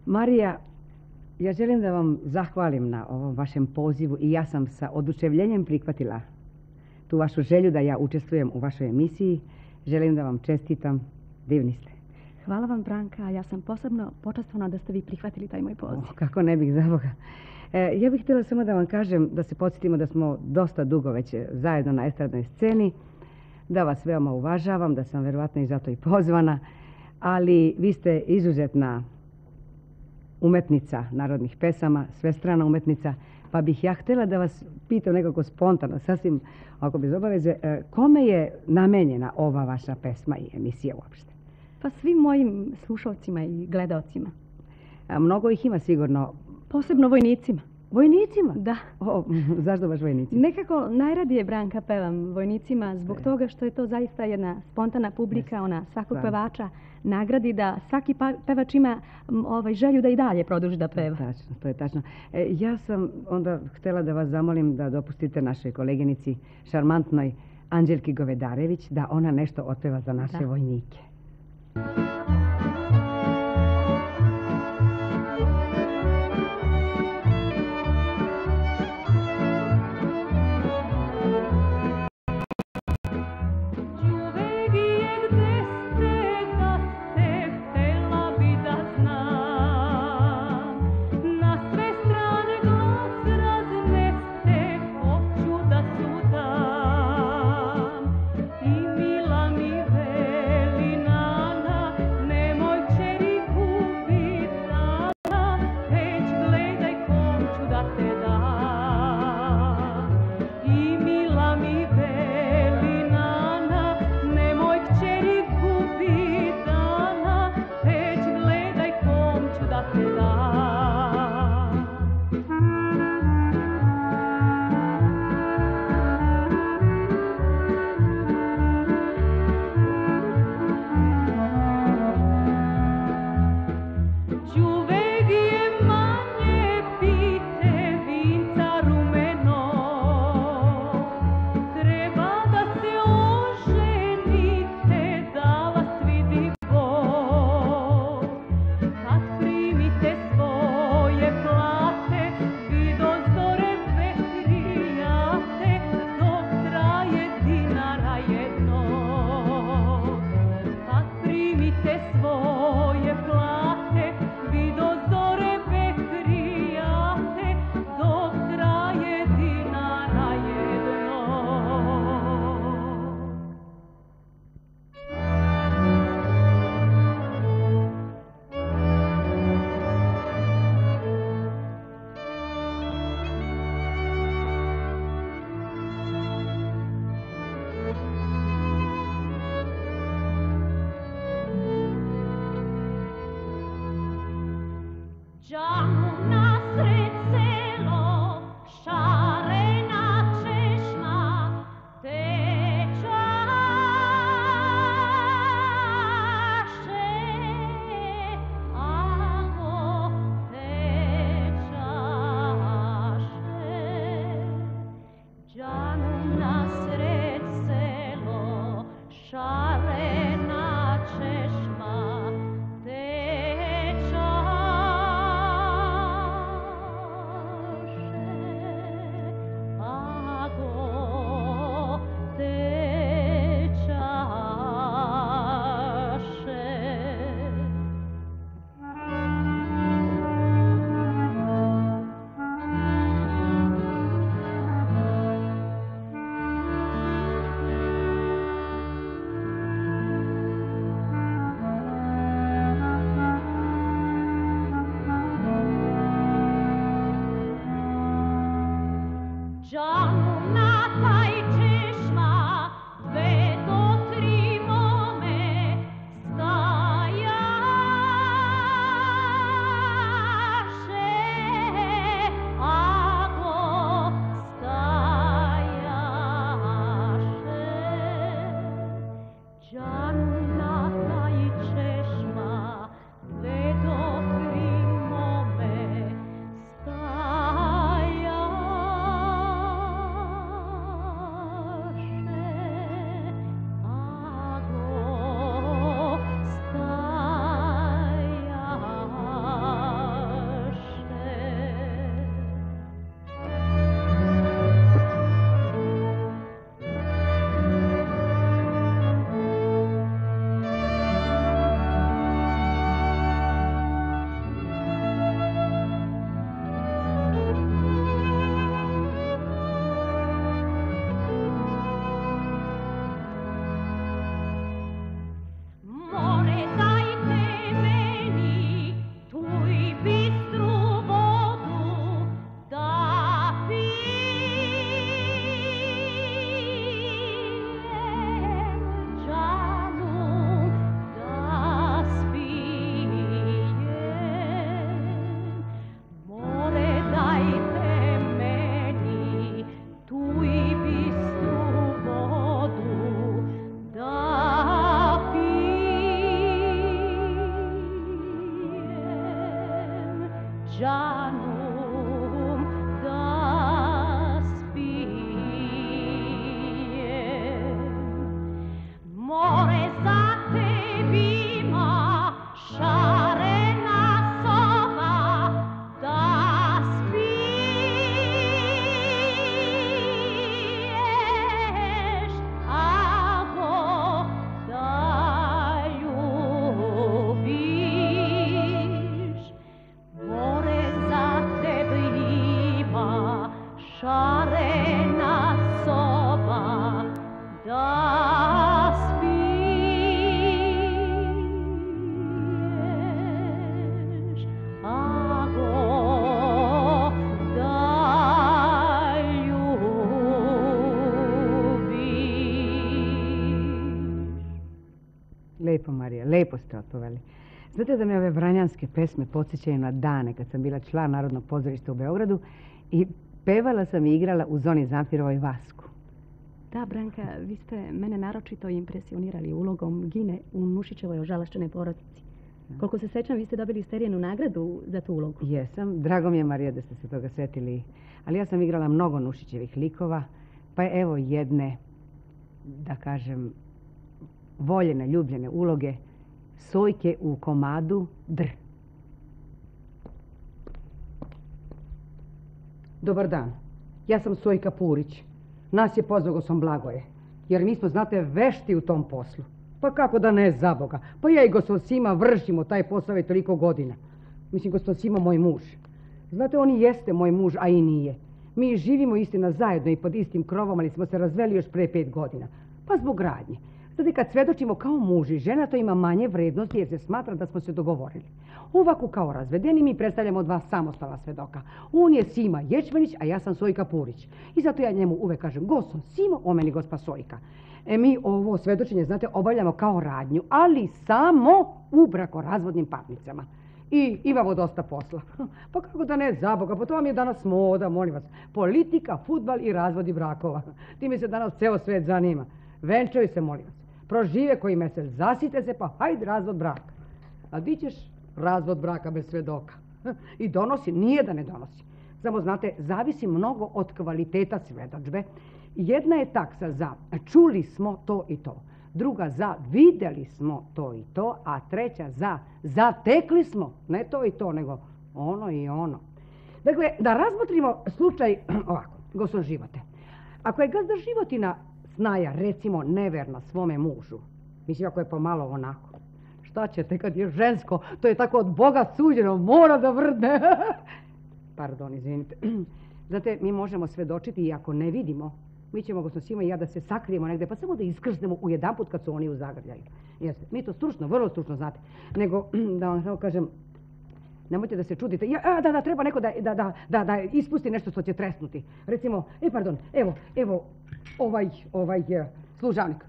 Marija, ja želim da vam zahvalim na ovom vašem pozivu i ja sam sa oduševljenjem prihvatila tu vašu želju da ja učestvujem u vašoj emisiji. Želim da vam čestitam, divni ste. Hvala vam, Branka, ja sam posebno počastvovana da ste vi prihvatili taj moj poziv. Kako ne bih, za Boga. Ja bih htjela samo da vam kažem, da se podsjetimo da smo dosta dugo već zajedno na estradnoj sceni, da vas veoma uvažavam, da sam verovatno i zato i pozvana, ali vi ste izuzetna umetnica narodnih pesama, svestrana umetnica, pa bih ja htjela da vas pitam nekako spontano, sasvim ako bez obaveze, kome je namenjena ova vaša pesma i emisija uopšte? Pa svim mojim slušalcima i gledaocima. Mnogo ih ima sigurno. Posebno vojnicima. Vojnicima? Da. Zašto baš vojnicima? Nekako najradije, Branka, pevam vojnicima zbog toga što je to zaista jedna spontana publika, ona svakog pevača nagradi da svaki pevač ima želju da i dalje produži da peva. Tačno, to je tačno. Ja sam onda htjela da vas zamolim da dopustite našoj koleginici, šarmantnoj Anđelki Govedarević, da ona nešto otpeva za naše vojnike. džanum da spijem. More za tebima šarena soba da spiješ, ako da ljubiš. More za tebe ima šarena soba da spiješ, ako da ljubiš. Lepo, Marija, lepo ste otpevali. Znate da me ove vranjanske pesme podsjećaju na dane kad sam bila član Narodnog pozorišta u Beogradu i pevala sam i igrala u Zoni Zamfirovoj Vasku. Da, Branka, vi ste mene naročito impresionirali ulogom Gine u Nušićevoj ožalašćenoj porodici. Koliko se sećam, vi ste dobili Sterijenu nagradu za tu ulogu. Jesam. Drago mi je, Marija, da ste se toga setili. Ali ja sam igrala mnogo Nušićevih likova, pa evo jedne, da kažem, voljene, ljubljene uloge Sojke u komadu Dr. Dobar dan. Ja sam Sojka Purić. Nas je pozvao gospodin Blagoje, jer mi smo, znate, vešti u tom poslu. Pa kako da ne, za Boga. Pa ja i gospodin Sima vršimo taj posao već toliko godina. Mislim, gospodin Sima moj muž. Znate, on i jeste moj muž, a i nije. Mi živimo istina zajedno i pod istim krovom, ali smo se razveli još pre 5 godina. Pa zbog radnje. Znate, kad svedočimo kao muž i žena, to ima manje vrednosti jer se smatra da smo se dogovorili. Ovako kao razvedeni mi predstavljamo 2 samostalna svedoka. On je Sima Ječmenić, a ja sam Sojka Purić. I zato ja njemu uvek kažem gospon Simo, o meni gospa Sojka. Mi ovo svedočenje, znate, obavljamo kao radnju, ali samo u brakorazvodnim parnicama. I imamo dosta posla. Pa kako da ne, za Boga, pa to vam je danas moda, molim vas. Politika, fudbal i razvodi brakova. Time se danas ceo svet zanima. Venčaju se, molim vas. Prožive koji mesec, zasite se, pa hajde razvod braka. A di ćeš razvod braka bez svedoka? I donosi, nije da ne donosi. Samo, znate, zavisi mnogo od kvaliteta svedočbe. Jedna je taksa za čuli smo to i to. Druga za vidjeli smo to i to. A treća za zatekli smo. Ne to i to, nego ono i ono. Dakle, da razmotrimo slučaj ovako, gospodin Živote. Ako je gazda Životina Snaja, recimo, neverna svome mužu, mislim, ako je pomalo onako, šta ćete kad je žensko, to je tako od Boga suđeno, mora da vrdne. Pardon, izvinite. Znate, mi možemo svedočiti i ako ne vidimo, mi ćemo, gospodin Sima i ja, da se sakrijemo negde, pa samo da iskrznemo u jedanput kad su oni u zagrljaju. Jeste, mi to stručno, vrlo stručno, znate. Nego, da vam samo kažem, nemojte da se čudite. Da, treba neko da ispusti nešto što će tresnuti. Recimo, pardon, evo, ovaj služavnik.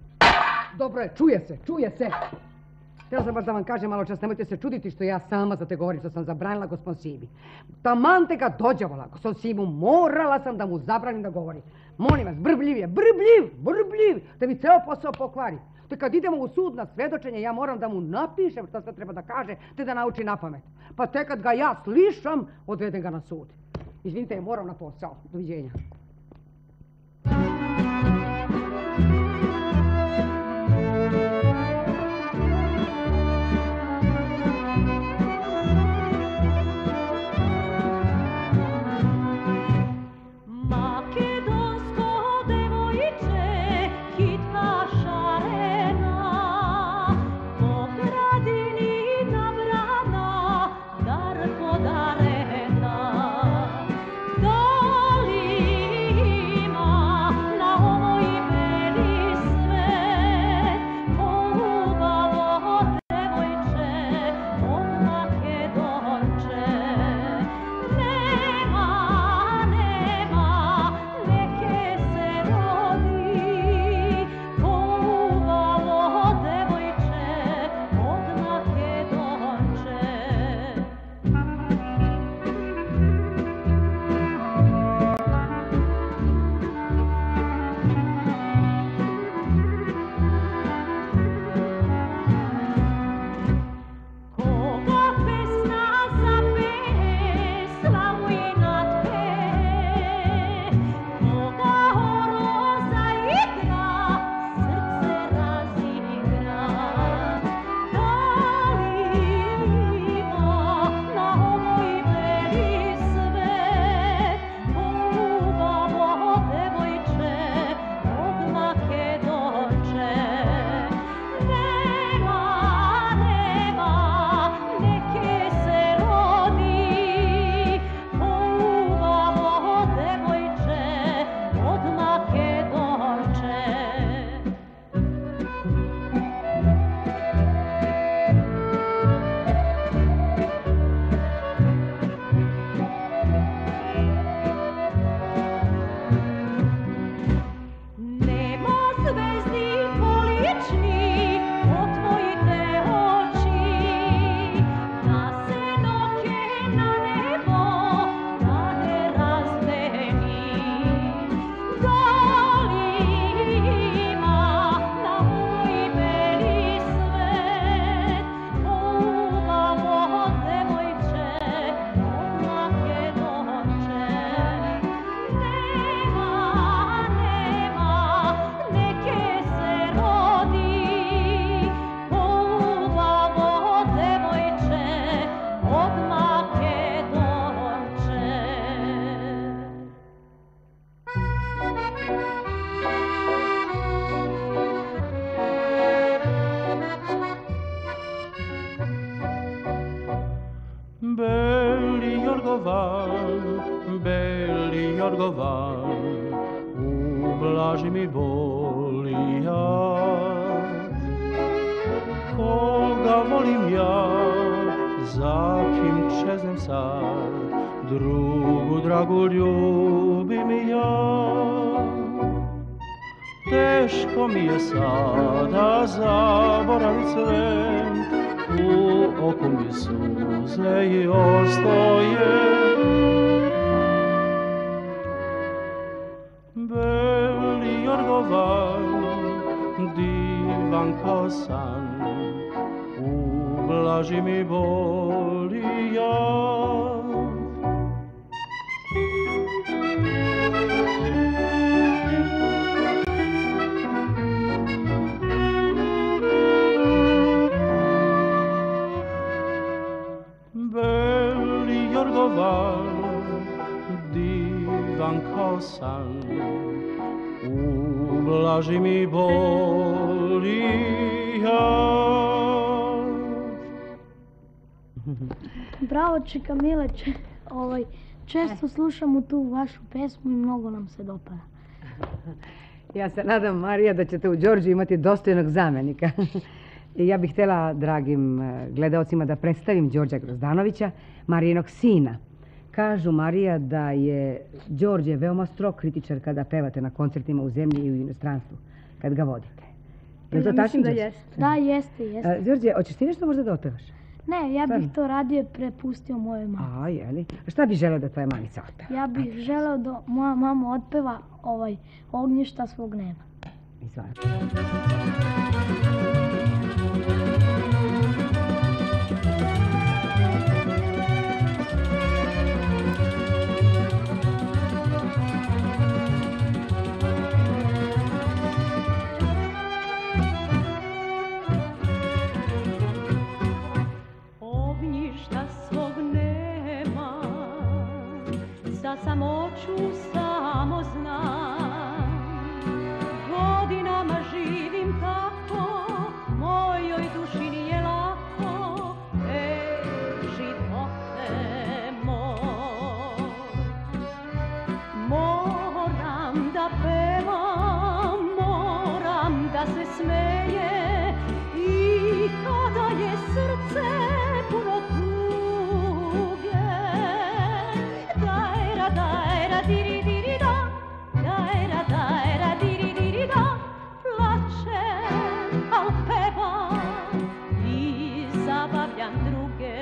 Dobro je, čuje se. Htjela sam baš da vam kažem malo čas, nemojte se čuditi što ja sama za te govorim, što sam zabranila gospodin Simi. Taman te ga dođavala, gospodin Simu, morala sam da mu zabranim da govori. Molim vas, brbljiv je, brbljiv, da mi ceo posao pokvari. Te kad idemo u sud na svedočenje, ja moram da mu napišem što sve treba da kaže, te da nauči na pamet. Pa tek kad ga ja slišam, odvedem ga na sud. Izvinite, moram na posao. Doviđenja. Doli Jorgovan, beli Jorgovan, ublaži mi boli ja. Koga volim ja, za kim čeznem sad, drugu dragu ljubim ja. Teško mi je sada zaboravit sve, u oku mi suze i ostoje. Beli Jorgovan, divan kao san, ublaži mi boli ja. Beli Jorgovan, divan kao san, ublaži mi boli ja. Bravo, čika Mileće. Često slušamo tu vašu pesmu i mnogo nam se dopada. Ja se nadam, Marija, da ćete u Đorđu imati dostojnog zamjenika. I ja bih htjela, dragim gledaocima, da predstavim Đorđa Grozdanovića, Marijinog sina. Kažu, Marija, da je Đorđe veoma strog kritičar kada pevate na koncertima u zemlji i u inostranstvu, kad ga vodite. Je li to tačno? Mislim da jeste. Da, jeste. Đorđe, hoćeš ti nešto možda da otpevaš? Ne, ja bih to radije prepustio mojoj mami. A, jeli? Šta bi želeo da tvoja mamica otpeva? Ja bih želeo da moja mama otpeva Ognjišta svog neba. Izvoli. Samoću samo znam, godinama živim tako, mojoj duši nije lako, živote moj. Moram da pevam, moram da se smeje, i kada je srce puno tuge, dajra diri diri da, dajra diri diri da, plačem, al pevam i zabavljam druge.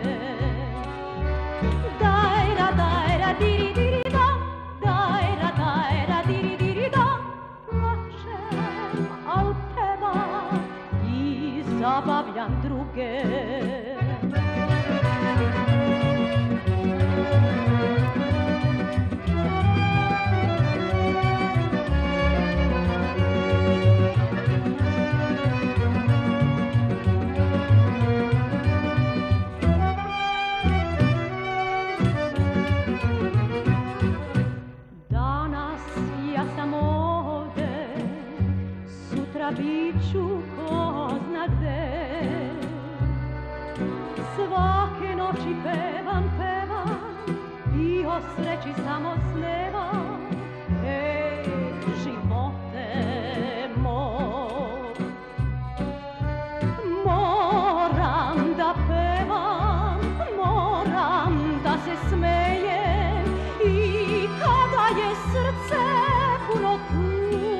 Dajra diri diri da, dajra diri diri da, plačem, al pevam i zabavljam druge. Biću ko zna gde, svake noći pevam i o sreći samo snevam, živote moj. Moram da pevam, moram da se smejem, i kada je srce puno tuge,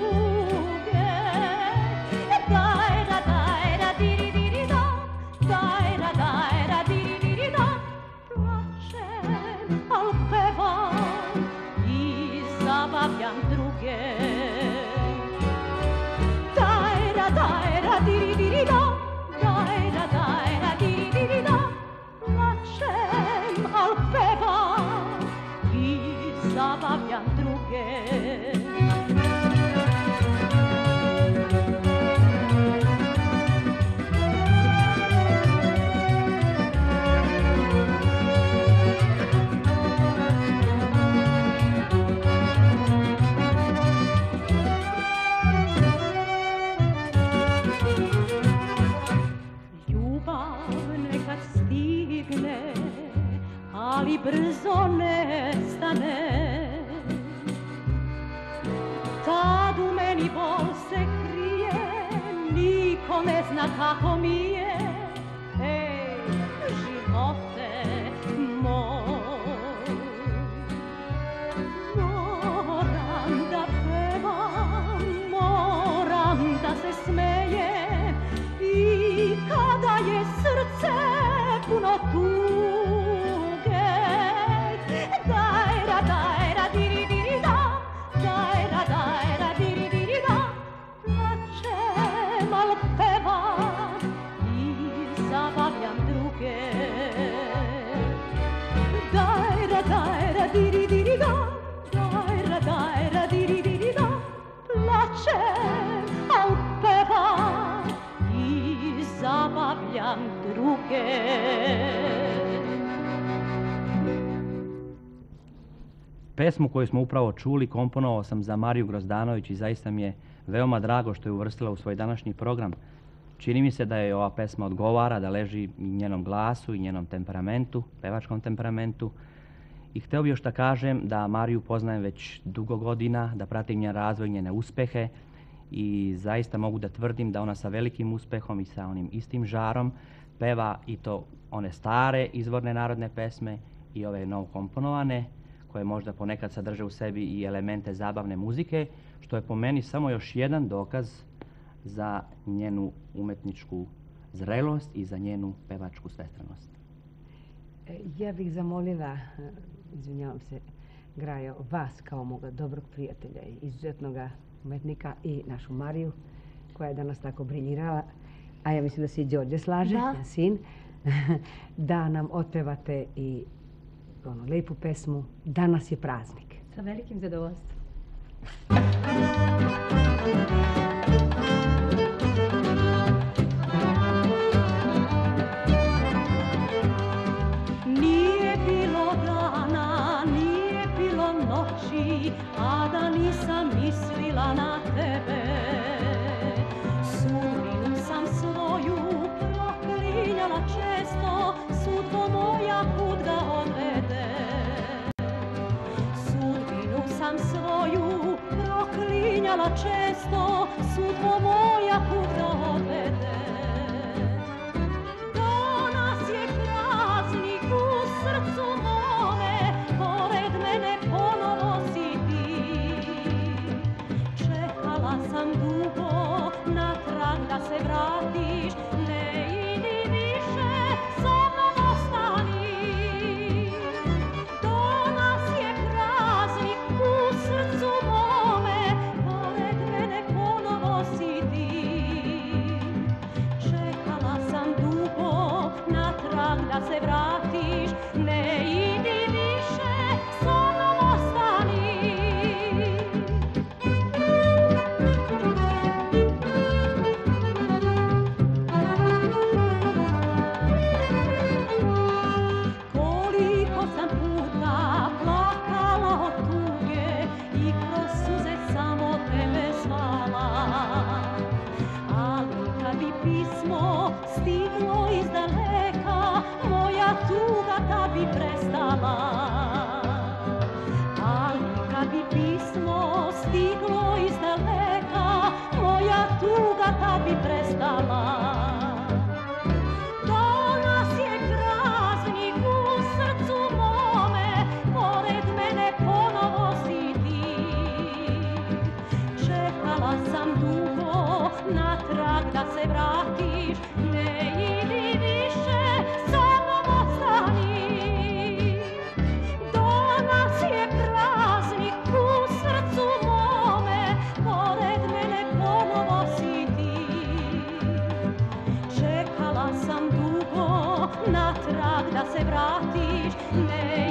zabavljam druge. Dajra diri diri da, dajra diri diri da, plačem, al pevam i zabavljam druge. ali brzo nestane. Tad u meni bol se krije, niko ne zna kako mi je. Ej, živote moj, moram da pevam, moram da se smejem i kada je srce puno tuge. Dajra, dajra, diri, diri, da, dajra, dajra, diri, diri, da. Plačem, al pevam i zabavljam druge. Dajra, dajra, diri, diri, da, dajra, dajra, diri, diri, da. Plačem, al pevam i zabavljam druge. Pesmu koju smo upravo čuli komponovao sam za Mariju Grozdanović i zaista mi je veoma drago što je uvrstila u svoj današnji program. Čini mi se da je ova pesma odgovara, da leži i njenom glasu i njenom temperamentu, pevačkom temperamentu. I hteo bih još da kažem da Mariju poznajem već dugo godina, da pratim njen razvoj, njene uspehe i zaista mogu da tvrdim da ona sa velikim uspehom i sa onim istim žarom peva i to one stare izvorne narodne pesme i ove novokomponovane, koje možda ponekad sadrže u sebi i elemente zabavne muzike, što je po meni samo još jedan dokaz za njenu umetničku zrelost i za njenu pevačku svestranost. Ja bih zamolila, izvinjavam se, Grajo, vas kao moga dobrog prijatelja i izuzetnog umetnika i našu Mariju, koja je danas tako briljirala, a ja mislim da se i Đorđe slaže, njen sin, da nam otpevate i onu lepu pesmu Danas je praznik. Sa velikim zadovoljstvom. Nije bilo dana, nije bilo noći, a da nisam mislila na tebe. Sudbinu sam svoju proklinjala često, sudbo moja kud ga odvede. Sudbinu sam svoju proklinjala često, sudbo moja kud ga odvede. Danas je praznik u srcu mome, pored mene ponovo si ti. Čekala sam dugo natrag da se vratiš, ne idi više, sa mnom ostani. Danas je praznik u srcu mome, pored mene ponovo si ti. Čekala sam dugo natrag da se vratiš, ne idi više, sa mnom ostani. Koliko sam puta plakala od tuge i kroz suze samo tebe zvala. Ali kad bi pismo stiglo iz daleka, moja tuga tad bi prestala. Ali kad bi pismo stiglo iz daleka, moja tuga tad bi prestala. Danas je praznik u srcu mome, pored mene ponovo si ti. Čekala sam dugo natrag da se vratiš, ne idi više, sa mnom ostani. Danas je praznik u srcu mome, pored mene ponovo si ti. Čekala sam dugo natrag da se vratiš, ne